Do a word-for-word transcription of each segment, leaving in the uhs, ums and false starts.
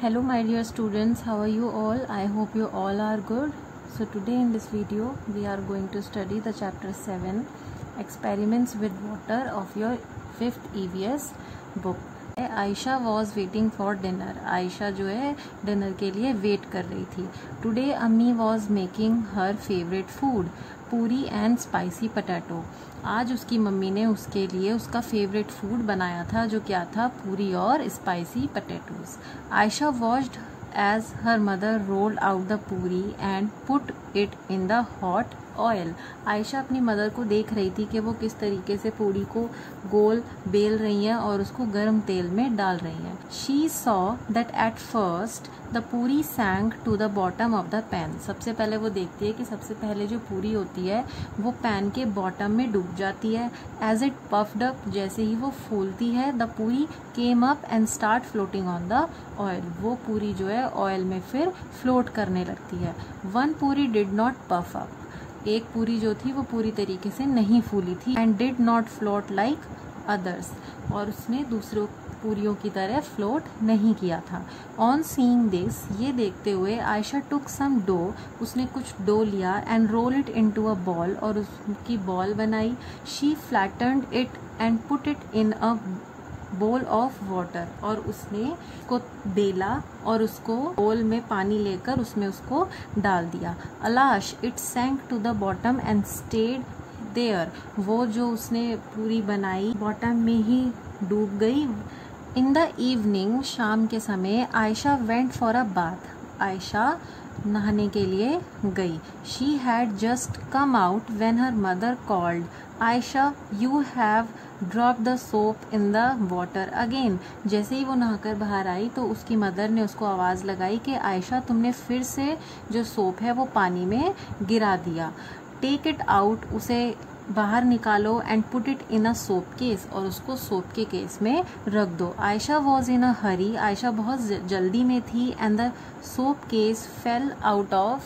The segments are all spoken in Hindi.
Hello my dear students, how are you all? I hope you all are good. So today in this video we are going to study the chapter seven, experiments with water of your fifth E V S book. Ayesha was waiting for dinner. Ayesha जो है डिनर के लिए वेट कर रही थी. टुडे अम्मी was making her favourite food, puri and spicy potato. आज उसकी मम्मी ने उसके लिए उसका फेवरेट फूड बनाया था, जो क्या था? पूरी और spicy potatoes. Ayesha watched as her mother rolled out the puri and put it in the hot oil. Ayesha अपनी मदर को देख रही थी कि वो किस तरीके से पूरी को गोल बेल रही हैं और उसको गर्म तेल में डाल रही हैं. She saw that at first the puri sank to the bottom of the pan. सबसे पहले वो देखती है कि सबसे पहले जो पूरी होती है वो पैन के बॉटम में डूब जाती है. As it puffed up, जैसे ही वो फूलती है, the puri came up and start floating on the oil. वो पूरी जो है ऑयल में फिर फ्लोट करने लगती है. One पूरी did not puff up. एक पूरी जो थी वो पूरी तरीके से नहीं फूली थी. And did not float like others. और उसने दूसरों पूरियों की तरह फ्लोट नहीं किया था. ऑन सीइंग दिस, ये देखते हुए, आयशा टुक सम डो. उसने कुछ डो लिया and roll it into a ball, और उसकी बॉल बनाई. She flattened it and put it in a bowl of water. और उसने को बेला और उसको बोल में पानी लेकर उसमें उसको डाल दिया. Alas, it sank to the bottom and stayed there. वो जो उसने पूरी बनाई बॉटम में ही डूब गई. इन द इवनिंग, शाम के समय, Ayesha went for a bath. Ayesha नहाने के लिए गई. She had just come out when her mother called, Ayesha you have drop the soap in the water again. जैसे ही वो नहाकर बाहर आई तो उसकी मदर ने उसको आवाज़ लगाई कि आयशा, तुमने फिर से जो सोप है वो पानी में गिरा दिया. टेक इट आउट, उसे बाहर निकालो. And put it in a soap case, और उसको सोप के केस में रख दो. Ayesha was in a hurry. Ayesha बहुत जल्दी में थी. And the soap case fell out of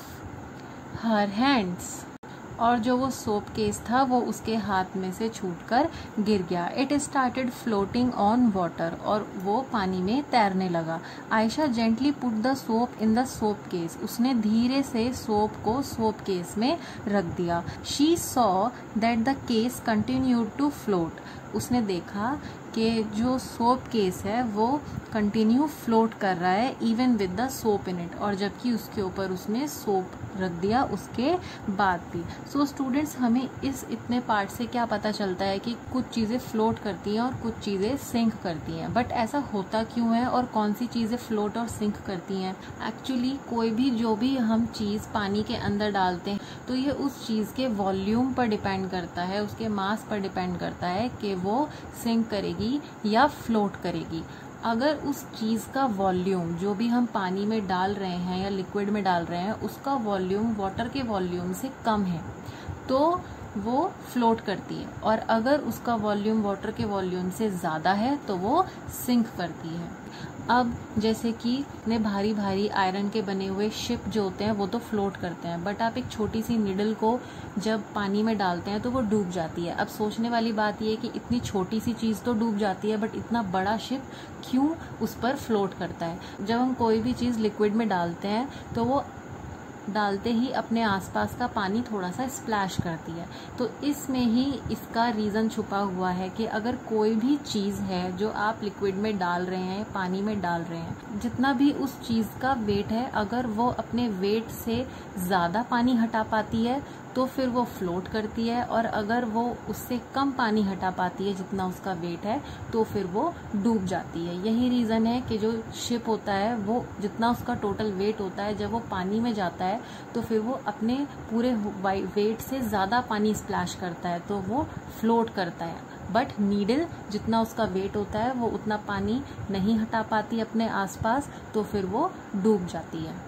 her hands. और जो वो सोप केस था वो उसके हाथ में से छूटकर गिर गया. It started floating on water, और वो पानी में तैरने लगा. Ayesha gently put the soap in the soap case. उसने धीरे से सोप को सोप केस में रख दिया. She saw that the case continued to float. उसने देखा कि जो सोप केस है वो कंटिन्यू फ्लोट कर रहा है, even with the soap in it. और जबकि उसके ऊपर उसने सोप रख दिया उसके बाद भी. सो स्टूडेंट्स, हमें इस इतने पार्ट से क्या पता चलता है कि कुछ चीज़ें फ्लोट करती हैं और कुछ चीज़ें सिंक करती हैं. बट ऐसा होता क्यों है और कौन सी चीज़ें फ्लोट और सिंक करती हैं? एक्चुअली कोई भी जो भी हम चीज़ पानी के अंदर डालते हैं तो ये उस चीज़ के वॉल्यूम पर डिपेंड करता है, उसके मास पर डिपेंड करता है कि वो सिंक करेगी या फ्लोट करेगी. अगर उस चीज़ का वॉल्यूम, जो भी हम पानी में डाल रहे हैं या लिक्विड में डाल रहे हैं, उसका वॉल्यूम वाटर के वॉल्यूम से कम है तो वो फ्लोट करती है. और अगर उसका वॉल्यूम वाटर के वॉल्यूम से ज़्यादा है तो वो सिंक करती है. अब जैसे कि इतने भारी भारी आयरन के बने हुए शिप जो होते हैं वो तो फ्लोट करते हैं, बट आप एक छोटी सी निडल को जब पानी में डालते हैं तो वो डूब जाती है. अब सोचने वाली बात ये है कि इतनी छोटी सी चीज़ तो डूब जाती है, बट इतना बड़ा शिप क्यों उस पर फ्लोट करता है? जब हम कोई भी चीज़ लिक्विड में डालते हैं तो वो डालते ही अपने आसपास का पानी थोड़ा सा स्प्लैश करती है. तो इसमें ही इसका रीज़न छुपा हुआ है कि अगर कोई भी चीज़ है जो आप लिक्विड में डाल रहे हैं, पानी में डाल रहे हैं, जितना भी उस चीज़ का वेट है, अगर वो अपने वेट से ज़्यादा पानी हटा पाती है तो फिर वो फ्लोट करती है, और अगर वो उससे कम पानी हटा पाती है जितना उसका वेट है तो फिर वो डूब जाती है. यही रीज़न है कि जो शिप होता है वो जितना उसका टोटल वेट होता है, जब वो पानी में जाता है तो फिर वो अपने पूरे वेट से ज़्यादा पानी स्प्लैश करता है तो वो फ्लोट करता है. बट नीडल जितना उसका वेट होता है वो उतना पानी नहीं हटा पाती अपने आसपास, तो फिर वो डूब जाती है.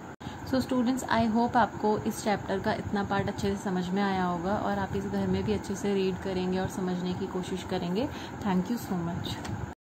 सो स्टूडेंट्स, आई होप आपको इस चैप्टर का इतना पार्ट अच्छे से समझ में आया होगा और आप इस घर में भी अच्छे से रीड करेंगे और समझने की कोशिश करेंगे. Thank you so much.